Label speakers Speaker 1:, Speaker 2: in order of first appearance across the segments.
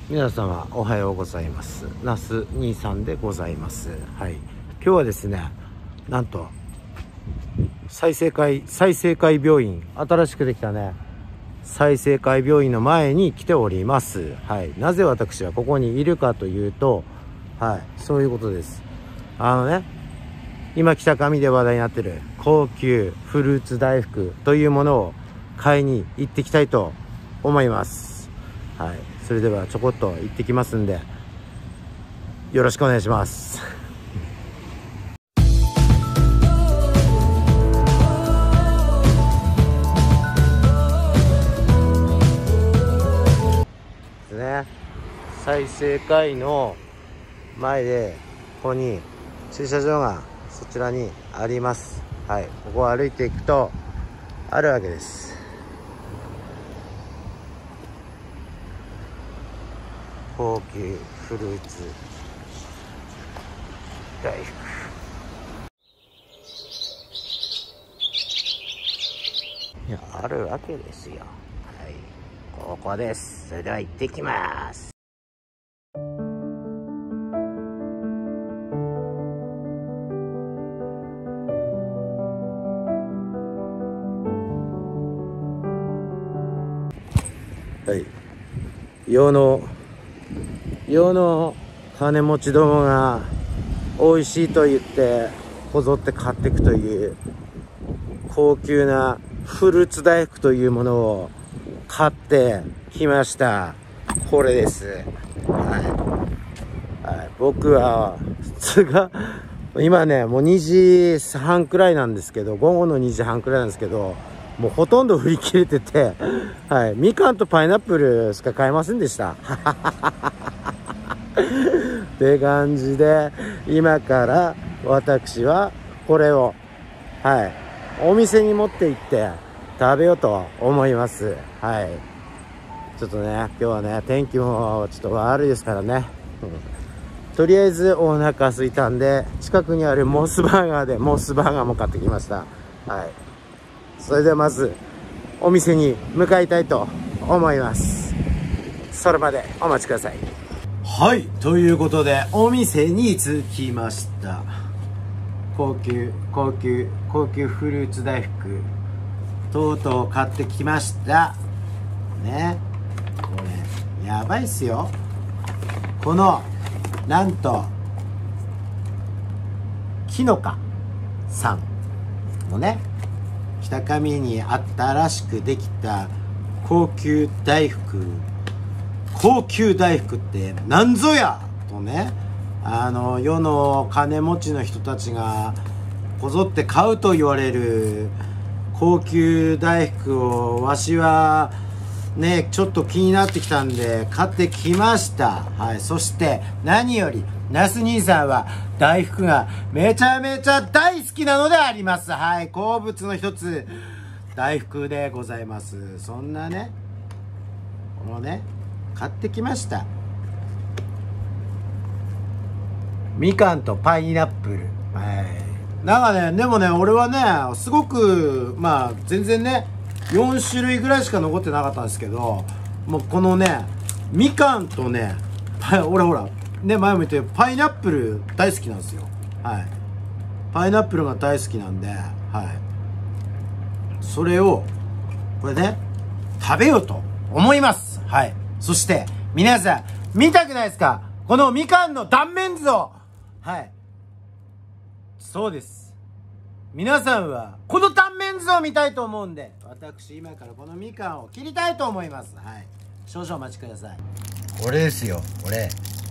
Speaker 1: 皆様おはようございます。那須兄さんでございます。はい。今日はですね、なんと済生会病院、新しくできたね済生会病院の前に来ております。はい。なぜ私はここにいるかというと、はい、そういうことです。今北上で話題になってる高級フルーツ大福というものを買いに行ってきたいと思います。はい。それではちょこっと行ってきますんで、よろしくお願いします。ですね。済生会の前でここに駐車場がそちらにあります。はい。ここを歩いていくとあるわけです。高級フルーツ大福。いや、あるわけですよ。はい。ここです。それでは行ってきます。はい。世の金持ちどもが美味しいと言ってこぞって買っていくという高級なフルーツ大福というものを買ってきました。これです。はい。僕は今ね、もう2時半くらいなんですけど、午後の2時半くらいなんですけど、もうほとんど売り切れてて、はい。みかんとパイナップルしか買えませんでした。って感じで、今から私はこれを、はい。お店に持って行って食べようと思います。はい。ちょっとね、今日はね、天気もちょっと悪いですからね。とりあえずお腹空いたんで、近くにあるモスバーガーも買ってきました。はい。それではまずお店に向かいたいと思います。それまでお待ちください。はい、ということでお店に着きました。高級フルーツ大福とうとう買ってきましたね。これやばいっすよ。このなんときのかさんのね、北上に新しくできた高級大福ってなんぞやとね、世の金持ちの人たちがこぞって買うと言われる高級大福をわしはね、ちょっと気になってきたんで買ってきました。はい。そして何より那須兄さんは大福がめちゃめちゃ大好きなのであります。はい。好物の一つ大福でございます。そんなね、このね、買ってきました。みかんとパイナップル。はい。なんかね、でもね、俺はね、すごく、まあ、全然ね、4種類ぐらいしか残ってなかったんですけど、もうこのね、みかんとね、ほら、ね、前も言ったようにパイナップル大好きなんですよ。はい。パイナップルが大好きなんで、はい。それを、これね、食べようと思います。はい。そして、皆さん、見たくないですか？このみかんの断面図を。はい。そうです。皆さんは、この断面図を見たいと思うんで、私、今からこのみかんを切りたいと思います。はい。少々お待ちください。これですよ、これ。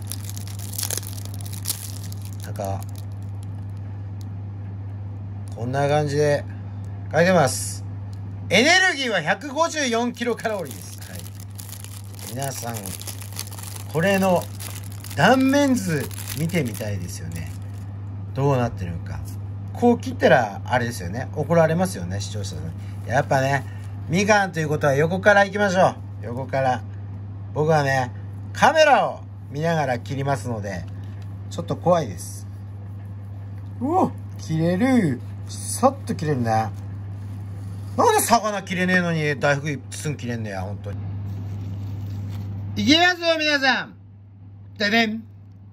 Speaker 1: なんか、こんな感じで書いてます。エネルギーは154キロカロリーです。はい。皆さん、これの断面図見てみたいですよね。どうなってるのか。こう切ったら、あれですよね。怒られますよね、視聴者さん。やっぱね、みかんということは横から行きましょう。横から。僕はね、カメラを見ながら切りますので、ちょっと怖いです。うお、切れる。さっと切れるね。なんで魚切れねえのに大福一寸切れんねや、本当に。 いきますよ、皆さん。ででん。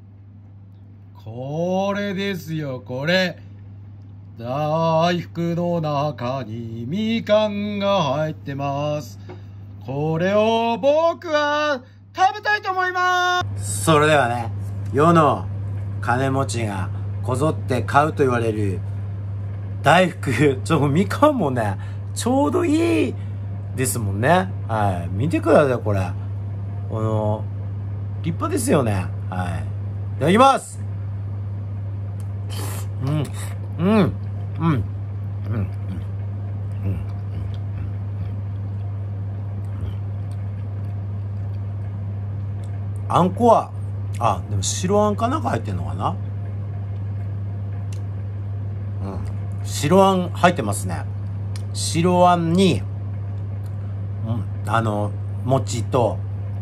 Speaker 2: これですよ、これ。大福の中にみかんが入ってます。これを僕は食べたいと思います。
Speaker 1: それではね、世の金持ちがこぞって買うと言われる大福、みかんもね、ちょうどいいですもんね。はい。見てください、これ。立派ですよね。はい。いただきます。うん。うん。うん。うん。うん。うん。あんこは、でも白あんかなんか入ってんのかな。うん。白あん入ってますね。白あんに、餅と、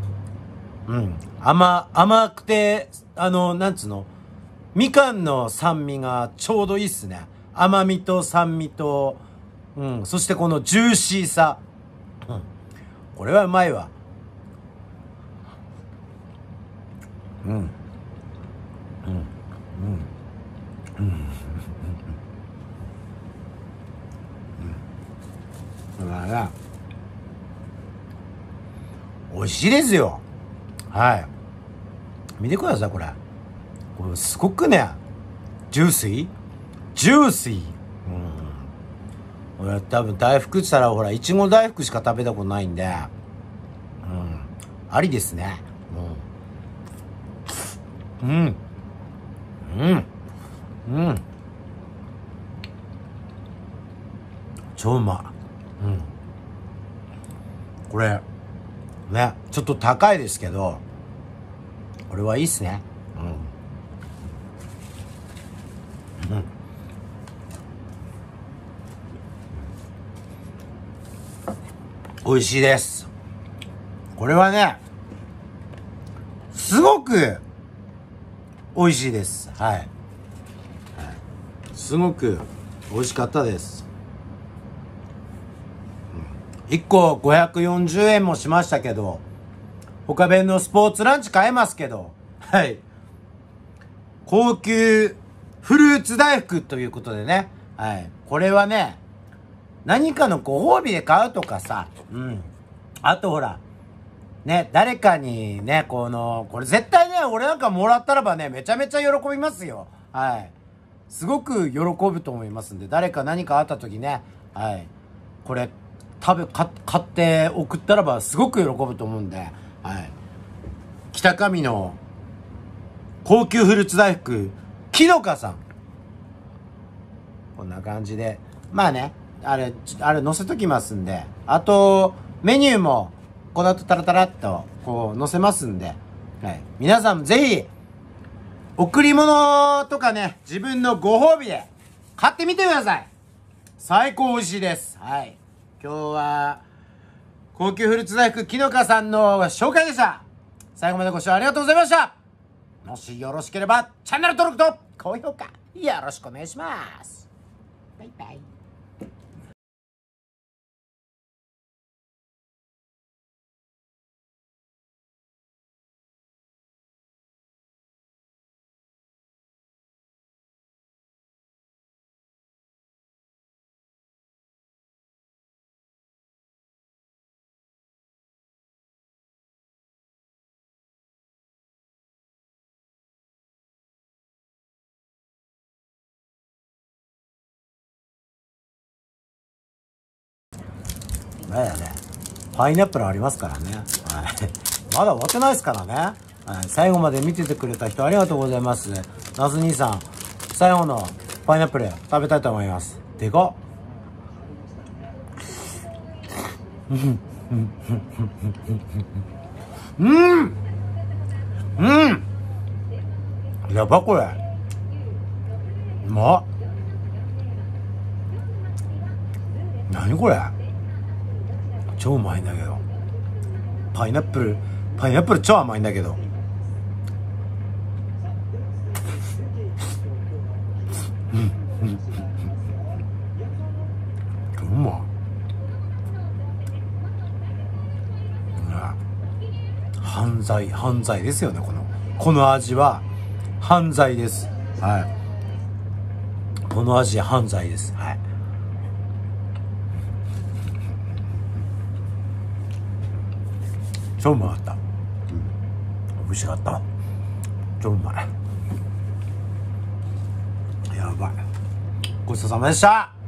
Speaker 1: 甘くて、なんつうの、みかんの酸味がちょうどいいっすね。甘みと酸味と、そしてこのジューシーさ。これはうまいわ。だから美味しいですよ。はい。見てください、これ。これすごくね、ジューシー。俺多分大福って言ったら、ほら、いちご大福しか食べたことないんで、ありですね。超うまい。これ、ね、ちょっと高いですけど、これはいいっすね。美味しいです。これはね、すごく美味しいです。はい。すごく美味しかったです。1個540円もしましたけど、他弁のスポーツランチ買えますけど、はい。高級フルーツ大福ということでね、はい。これはね、何かのご褒美で買うとかさ、あとほら、ね、誰かにね、これ絶対ね、俺なんかもらったらばね、めちゃめちゃ喜びますよ。はい。すごく喜ぶと思いますんで、誰か何かあった時ね、はい。これ、買って送ったらばすごく喜ぶと思うんで、はい。北上の高級フルーツ大福、木の香さん。こんな感じで。まあね、あれ載せときますんで、あと、メニューも、この後タラタラっと、こう、載せますんで、はい。皆さんもぜひ、贈り物とかね、自分のご褒美で、買ってみてください。最高美味しいです。はい。今日は、高級フルーツ大福、木の香さんの紹介でした。最後までご視聴ありがとうございました。もしよろしければ、チャンネル登録と高評価、よろしくお願いします。バイバイ。だよね。パイナップルありますからね。はい。まだ終わってないですからね。はい。最後まで見ててくれた人ありがとうございます。ナス兄さん、最後のパイナップル食べたいと思います。でかっ。やばこれ。うまっ。何これ。超うまいんだけど。パイナップル超甘いんだけど。うまっ。半犯罪ですよね。この味は犯罪です。はい。この味犯罪です。はい。超うまかった。美味しかった。超うまい。やばい。ごちそうさまでした。